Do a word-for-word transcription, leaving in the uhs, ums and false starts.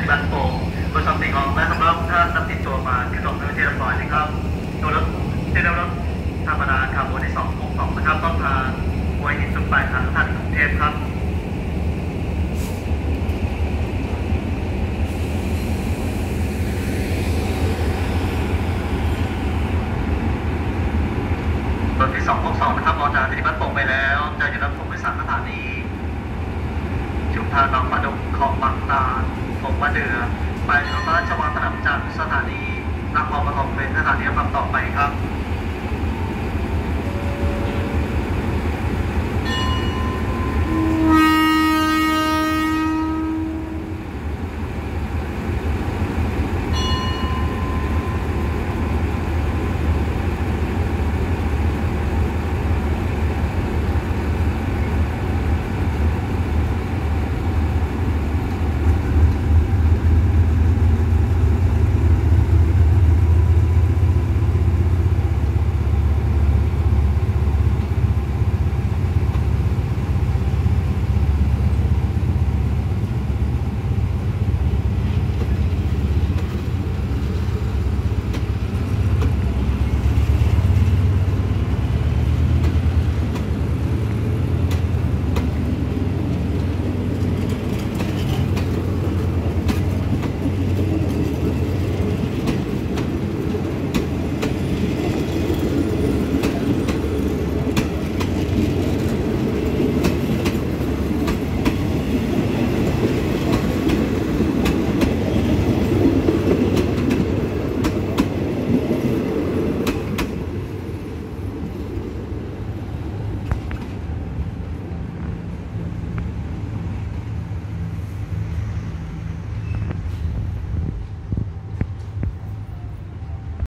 บันโป่งบนสำตีของและสำหรับท่านนำติดตัวมาขึ้นลงในประเทศเรียบร้อยนะครับตัวรถที่ได้รถธรรมดาขับวนที่สองหกสองนะครับต้นทางหัวหินจุดปลายทางสถานีกรุงเทพครับรถที่สองหกสองนะครับออกจากสถานีบ้านโป่งไปแล้วจะอยู่รับผมไปสามสถานีชุมทางหนองปลาดุกของบางตาผมมะเดือไปรถราชวัฒนจากสถานีนครปฐมเป็นสถานีลำต่อไปครับ